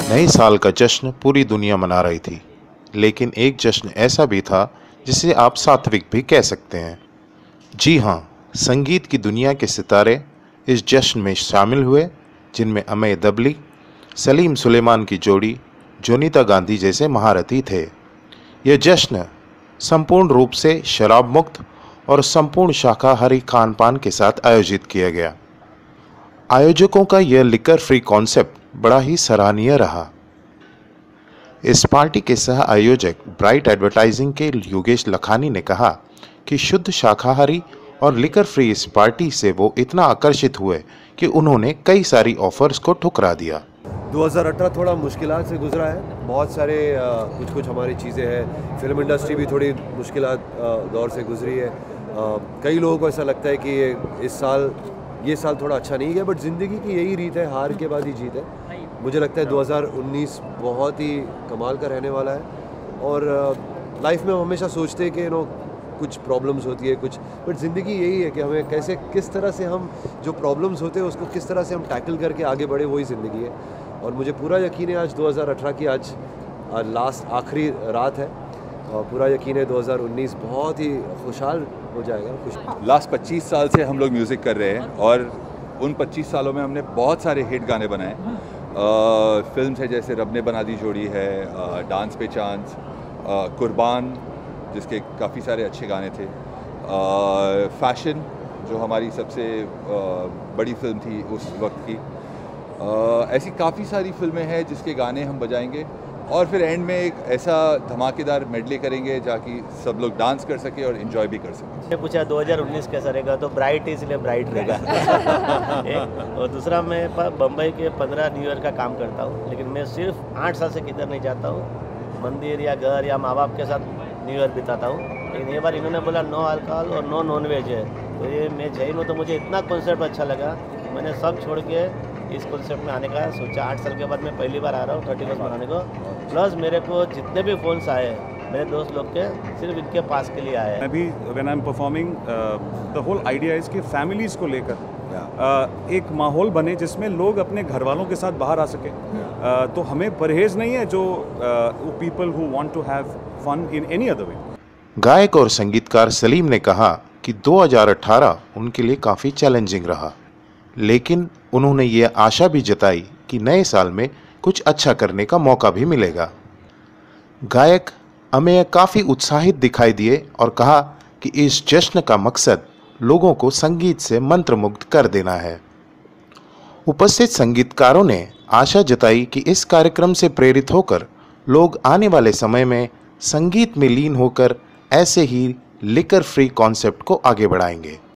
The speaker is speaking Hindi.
नए साल का जश्न पूरी दुनिया मना रही थी, लेकिन एक जश्न ऐसा भी था जिसे आप सात्विक भी कह सकते हैं। जी हाँ, संगीत की दुनिया के सितारे इस जश्न में शामिल हुए, जिनमें अमेय दबली, सलीम सुलेमान की जोड़ी, जोनीता गांधी जैसे महारथी थे। यह जश्न संपूर्ण रूप से शराब मुक्त और संपूर्ण शाकाहारी खान पान के साथ आयोजित किया गया। आयोजकों का यह लिकर फ्री कॉन्सेप्ट बड़ा ही सराहनीय रहा। इस पार्टी के सह आयोजक ब्राइट एडवर्टाइजिंग के योगेश लखानी ने कहा कि शुद्ध शाकाहारी और लिकर फ्री इस पार्टी से वो इतना आकर्षित हुए कि उन्होंने कई सारी ऑफर्स को ठुकरा दिया। 2018 थोड़ा मुश्किलात से गुजरा है। बहुत सारे कुछ हमारी चीज़ें हैं। फिल्म इंडस्ट्री भी थोड़ी मुश्किलात दौर से गुजरी है। कई लोगों को ऐसा लगता है कि ये साल थोड़ा अच्छा नहीं गया, बट ज़िंदगी की यही रीत है, हार के बाद ही जीत है। मुझे लगता है 2019 बहुत ही कमाल का रहने वाला है। और लाइफ में हम हमेशा सोचते हैं कि कुछ प्रॉब्लम्स होती है बट ज़िंदगी यही है कि हमें किस तरह से हम जो प्रॉब्लम्स होते हैं उसको किस तरह से हम टैकल करके आगे बढ़े, वही ज़िंदगी है। और मुझे पूरा यकीन है आज 2018 की आज आखिरी रात है और पूरा यकीन है 2019 बहुत ही खुशहाल हो जाएगा। लास्ट 25 साल से हम लोग म्यूज़िक कर रहे हैं और उन 25 सालों में हमने बहुत सारे हिट गाने बनाए। फिल्म है जैसे रब ने बना दी जोड़ी है, डांस पे चांस, कुर्बान जिसके काफ़ी सारे अच्छे गाने थे, फैशन जो हमारी सबसे बड़ी फिल्म थी उस वक्त की। ऐसी काफ़ी सारी फिल्में हैं जिसके गाने हम बजाएंगे और फिर एंड में एक ऐसा धमाकेदार मेडले करेंगे जाकि सब लोग डांस कर सके और एंजॉय भी कर सके। मैंने पूछा 2019 कैसा रहेगा, तो ब्राइट इसलिए ब्राइट रहेगा। और दूसरा, मैं बम्बई के 15 न्यू ईयर का काम करता हूँ, लेकिन मैं सिर्फ 8 साल से किधर नहीं जाता हूँ। मंदिर या घर या माँ बाप के साथ न्यू ईयर बिताता हूँ। लेकिन ये बार इन्होंने बोला नो अल्कोहल और नो नॉन वेज है, तो ये मैं जैन हूँ, तो मुझे इतना कॉन्सेप्ट अच्छा लगा, मैंने सब छोड़ के इस कॉन्सेप्ट में आने का सोचा। 8 साल के बाद मैं पहली बार आ रहा हूँ 31 मनाने को। प्लस मेरे को जितने भी फ़ोन्स आए मेरे दोस्त लोग के, सिर्फ इनके पास के लिए आए हैं। अभी when I am performing, the whole idea is कि फैमिलीज़ को लेकर एक माहौल बने जिसमें लोग अपने घर वालों के साथ बाहर आ सके। तो हमें परहेज़ नहीं है जो people who want to have fun in any other way. गायक और संगीतकार सलीम ने कहा कि 2018 उनके लिए काफ़ी चैलेंजिंग रहा, लेकिन उन्होंने ये आशा भी जताई कि नए साल में कुछ अच्छा करने का मौका भी मिलेगा। गायक अमेय काफ़ी उत्साहित दिखाई दिए और कहा कि इस जश्न का मकसद लोगों को संगीत से मंत्रमुग्ध कर देना है। उपस्थित संगीतकारों ने आशा जताई कि इस कार्यक्रम से प्रेरित होकर लोग आने वाले समय में संगीत में लीन होकर ऐसे ही लिकर फ्री कॉन्सेप्ट को आगे बढ़ाएंगे।